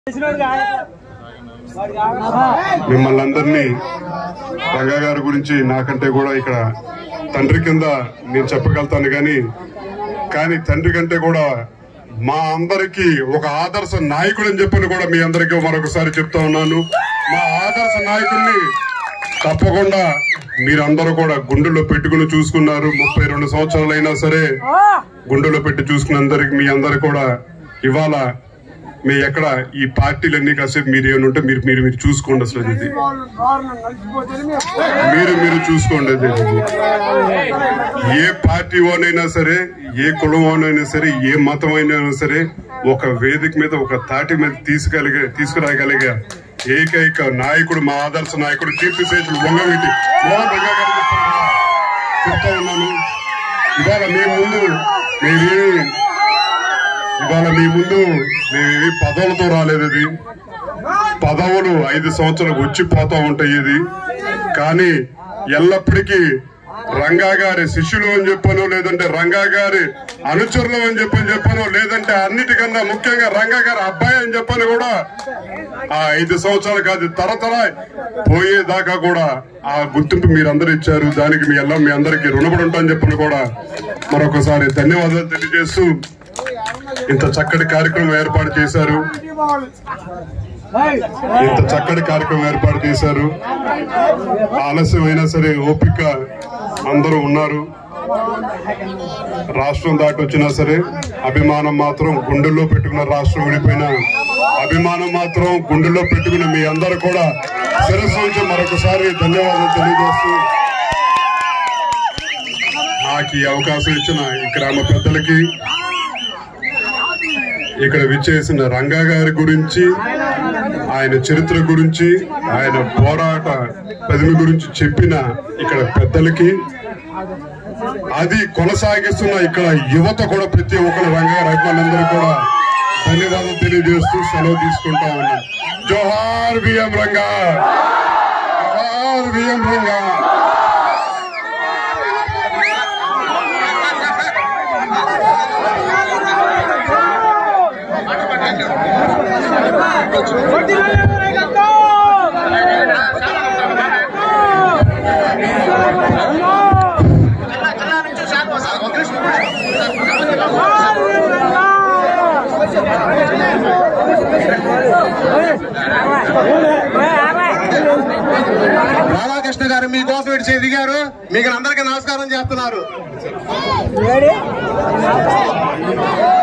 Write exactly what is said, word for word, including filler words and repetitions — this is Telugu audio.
మిమ్మల్ని అందరినీ రంగా గారి గురించి నాకంటే కూడా ఇక్కడ తండ్రి కింద నేను చెప్పగలుగుతాను కానీ కానీ తండ్రి కంటే కూడా మా అందరికి ఒక ఆదర్శ నాయకుడు అని చెప్పని కూడా మీ అందరికీ మరొకసారి చెప్తా ఉన్నాను. మా ఆదర్శ నాయకుడిని తప్పకుండా మీరందరూ కూడా గుండెల్లో పెట్టుకుని చూసుకున్నారు. ముప్పై రెండు సంవత్సరాలు అయినా సరే గుండెల్లో పెట్టి చూసుకున్నందరికి మీ అందరు కూడా ఇవాళ మీ ఎక్కడ ఈ పార్టీలన్నీ కాసేపు మీరు ఏమంటే మీరు మీరు మీరు చూసుకోండి. అసలు ఇది మీరు మీరు చూసుకోండి. ఏ పార్టీ వానైనా సరే, ఏ కులం వానైనా సరే, ఏ మతం అయినా సరే ఒక వేదిక మీద ఒక తాటి మీద తీసుకెళ్ళగ తీసుకురాగలిగే ఏకైక నాయకుడు మా ఆదర్శ నాయకుడు కీర్తిశేషులు వంగవీటి మోహన్ రంగా గారు చెప్తా ఉన్నాను. ఇవాళ మీ ముందు మేమేమి ఇవాళ మీ ముందు మేమేమి పదవులతో రాలేదు. ఇది పదవులు ఐదు సంవత్సరాలు వచ్చి పోతా ఉంటాయి. ఇది కానీ ఎల్లప్పటికీ రంగా గారి శిష్యులు అని చెప్పాను, లేదంటే రంగా గారి అనుచరులు అని చెప్పని చెప్పాను, లేదంటే అన్నిటికన్నా ముఖ్యంగా రంగా గారి అబ్బాయి అని చెప్పని కూడా ఆ ఐదు సంవత్సరాలు కాదు తరతర పోయేదాకా కూడా ఆ గుర్తింపు మీరందరూ ఇచ్చారు. దానికి మీ ఎల్ల మీ అందరికీ రుణపడి ఉంటామని చెప్పని కూడా మరొకసారి ధన్యవాదాలు తెలియజేస్తూ ఇంత చక్కటి కార్యక్రమం ఏర్పాటు చేశారు. ఇంత చక్కటి కార్యక్రమం ఏర్పాటు చేశారు. ఆలస్యం అయినా సరే ఓపిక అందరూ ఉన్నారు. రాష్ట్రం దాటి వచ్చినా సరే అభిమానం మాత్రం గుండెల్లో పెట్టుకున్న, రాష్ట్రం విడిపోయిన అభిమానం మాత్రం గుండెల్లో పెట్టుకున్న మీ అందరూ కూడా శిరస్సు నుంచి మరొకసారి ధన్యవాదాలు తెలియజేస్తూ నాకు ఈ అవకాశం ఇచ్చిన ఈ గ్రామ పెద్దలకి, ఇక్కడ విచ్చేసిన రంగా గారి గురించి, ఆయన చరిత్ర గురించి, ఆయన పోరాట పదిమి గురించి చెప్పిన ఇక్కడ పెద్దలకి, అది కొనసాగిస్తున్న ఇక్కడ యువత కూడా ప్రతి ఒక్కరు రంగా గారి అభిమానులందరూ కూడా ధన్యవాదాలు తెలియజేస్తూ సెలవు తీసుకుంటా ఉన్నాం. జోహార్ బిఎం రంగా, జోహార్ బిఎం రంగా. రాధాకృష్ణ గారు మీకోసం ఇటు ఎదిగారు. మీకు అందరికీ నమస్కారం చేస్తున్నారు.